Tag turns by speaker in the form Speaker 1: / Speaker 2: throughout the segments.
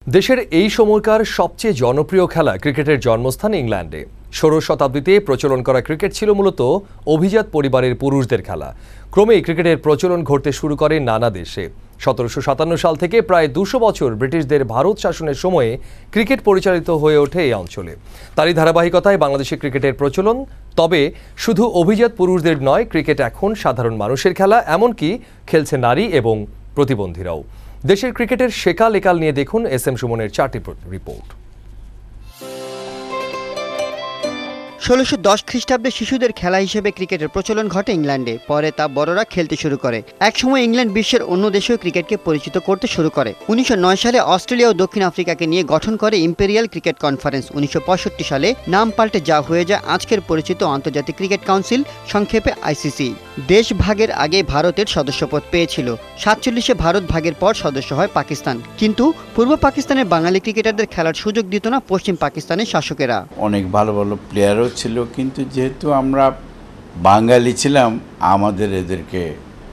Speaker 1: দেশের এই সময়কার সবচেয়ে জনপ্রিয় খেলা ক্রিকেটের জন্মস্থান ইংল্যান্ডে। ১৬ শতাব্দীতে প্রচলন করা ক্রিকেট ছিল মূলত অভিজাত পরিবারের পুরুষদের খেলা। ক্রমেই ক্রিকেটের প্রচলন ঘটতে শুরু করে নানা দেশে। ১৭৫৭ সাল থেকে প্রায় ২০০ বছর ব্রিটিশদের ভারত শাসনের সময়ে ক্রিকেট পরিচালিত হয়ে ওঠে এই অঞ্চলে। তারই ধারাবাহিকতায় বাংলাদেশে ক্রিকেটের প্রচলন। তবে শুধু অভিজাত পুরুষদের নয়, ক্রিকেট এখন সাধারণ মানুষের খেলা, এমনকি খেলছে নারী এবং প্রতিবন্ধীরাও। দেশের ক্রিকেটের সেকাল একাল নিয়ে দেখুন এস.এম. সুমনের 4টি রিপোর্ট।
Speaker 2: ১৬১০ খ্রিস্টাব্দে শিশুদের খেলা হিসেবে ক্রিকেটের প্রচলন ঘটে ইংল্যান্ডে। পরে তা বড়রা খেলতে শুরু করে। একসময় ইংল্যান্ড বিশ্বের অন্য দেশেও ক্রিকেটকে পরিচিত করতে শুরু করে। ১৯০৯ সালে অস্ট্রেলিয়া ও দক্ষিণ আফ্রিকাকে নিয়ে গঠন করে ইম্পেরিয়াল ক্রিকেট কনফারেন্স। ১৯৬৫ সালে নাম পাল্টে যা হয়ে যায় আজকের পরিচিত আন্তর্জাতিক ক্রিকেট কাউন্সিল, সংক্ষেপে আইসিসি। দেশ ভাগের আগে ভারতের সদস্যপদ পেয়েছিল। ৪৭-এ ভারত ভাগের পর সদস্য হয় পাকিস্তান। কিন্তু পূর্ব পাকিস্তানের বাঙালি ক্রিকেটারদের খেলার সুযোগ দিত না পশ্চিম পাকিস্তানের শাসকেরা।
Speaker 3: অনেক ভালো ভালো প্লেয়ারও ছিল, কিন্তু যেহেতু আমরা বাঙালি ছিলাম, আমাদের এদেরকে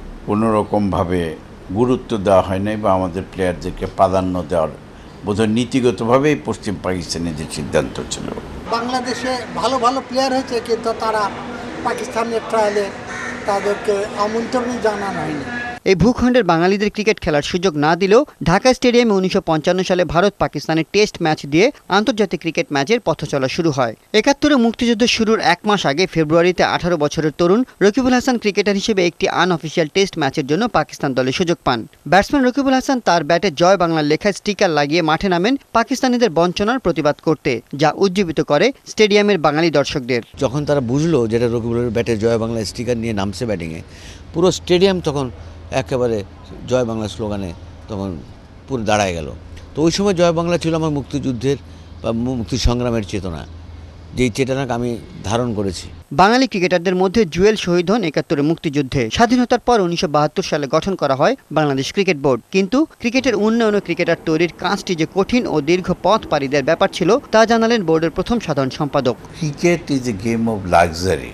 Speaker 3: কোনোরকমভাবে গুরুত্ব দেওয়া হয় নাই বা আমাদের প্লেয়ারদেরকে প্রাধান্য দেওয়ার বোধহয় নীতিগতভাবেই পশ্চিম পাকিস্তানিদের সিদ্ধান্ত ছিল।
Speaker 4: বাংলাদেশে ভালো ভালো প্লেয়ার হয়েছে, কিন্তু তারা পাকিস্তানের ট্রায়ালে তাদেরকে আমন্ত্রণই জানানো হয়নি।
Speaker 2: এই ভূখণ্ডের বাঙালিদের ক্রিকেট খেলার সুযোগ না দিলেও ঢাকা স্টেডিয়ামে ১৯৫৫ সালে ভারত পাকিস্তানের টেস্ট ম্যাচ দিয়ে আন্তর্জাতিক ক্রিকেট ম্যাচের পথ চলা শুরু হয়। ৭১-এ মুক্তিযুদ্ধ শুরুর ১ মাস আগে ফেব্রুয়ারিতে ১৮ বছরের তরুণ রকিবুল হাসান ক্রিকেটার হিসেবে একটি আনঅফিসিয়াল টেস্ট ম্যাচের জন্য পাকিস্তান দলে সুযোগ পান। ব্যাটসম্যান রকিবুল হাসান তার ব্যাটে জয় বাংলার লেখা স্টিকার লাগিয়ে মাঠে নামেন পাকিস্তানিদের বঞ্চনার প্রতিবাদ করতে, যা উজ্জীবিত করে স্টেডিয়ামের বাঙালি দর্শকদের।
Speaker 5: যখন তারা বুঝলো যেটা রকিবুলের ব্যাটে জয় বাংলা স্টিকার নিয়ে নামছে ব্যাটিংয়ে, পুরো স্টেডিয়াম তখন একেবারে জয় বাংলা স্লোগানে তখন পুরো দাঁড়ায় গেল। তো ওই সময় জয় বাংলা ছিল আমার মুক্তিযুদ্ধের বা মুক্তি সংগ্রামের চেতনা, যেই চেতনাকে আমি ধারণ করেছি।
Speaker 2: বাঙালি ক্রিকেটারদের মধ্যে জুয়েল শহীদ হন ৭১-এ মুক্তিযুদ্ধে। স্বাধীনতার পর ১৯৭২ সালে গঠন করা হয় বাংলাদেশ ক্রিকেট বোর্ড। কিন্তু ক্রিকেটের উন্নয়ন ও ক্রিকেটার তৈরির কাজটি যে কঠিন ও দীর্ঘ পথ পাড়ি দেওয়ার ব্যাপার ছিল, তা জানালেন বোর্ডের প্রথম সাধারণ সম্পাদক।
Speaker 3: Cricket is a game of luxury,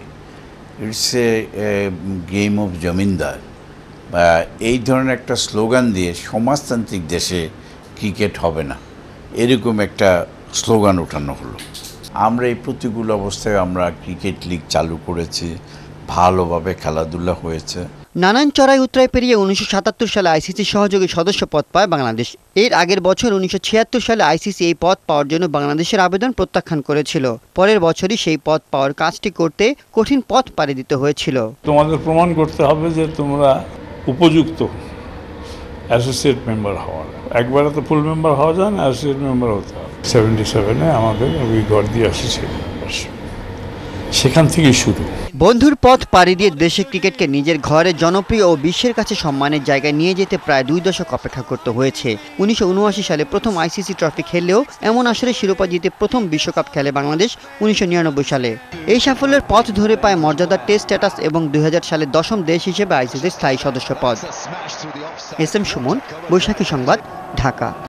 Speaker 3: it's a game of zamindar বা এই ধরনের একটা স্লোগান দিয়ে সমাজতান্ত্রিক দেশে ক্রিকেট হবে না, এরকম একটা স্লোগান ওঠানো হলো। আমরা এই প্রতিকূল অবস্থায় আমরা ক্রিকেট লিগ চালু করেছি, ভালোভাবে খেলাধুলা হয়েছে।
Speaker 2: নানান চড়াই উতরাই পেরিয়ে ১৯৭৭ সালে আইসিসি সহযোগী সদস্য পদ পায় বাংলাদেশ। এর আগের বছর ১৯৭৬ সালে আইসিসি এই পদ পাওয়ার জন্য বাংলাদেশের আবেদন প্রত্যাখ্যান করেছিল। পরের বছরই সেই পদ পাওয়ার কাজটি করতে কঠিন পথ পাড়ি দিতে হয়েছিল।
Speaker 6: তোমাদের প্রমাণ করতে হবে যে তোমরা উপযুক্ত অ্যাসোসিয়েট মেম্বার হওয়ার। একবারে তো ফুল মেম্বার হওয়া যায় না, অ্যাসোসিয়েট মেম্বার হতে হবে। 77-এ আমাদের we got the associate membership, সেখান থেকেই শুরু।
Speaker 2: বন্ধুর পথ পাড়ি দিয়ে দেশের ক্রিকেটকে নিজের ঘরে জনপ্রিয় ও বিশ্বের কাছে সম্মানের জায়গায় নিয়ে যেতে প্রায় ২ দশক অপেক্ষা করতে হয়েছে। ১৯৭৯ সালে প্রথম আইসিসি ট্রফি খেললেও এমন আসরে শিরোপা জিতে প্রথম বিশ্বকাপ খেলে বাংলাদেশ ১৯৯৯ সালে। এই সাফল্যের পথ ধরে পায় মর্যাদার টেস্ট স্ট্যাটাস এবং ২০০০ সালে ১০ম দেশ হিসেবে আইসিসির স্থায়ী সদস্য পদ। এস.এম. সুমন, বৈশাখী সংবাদ, ঢাকা।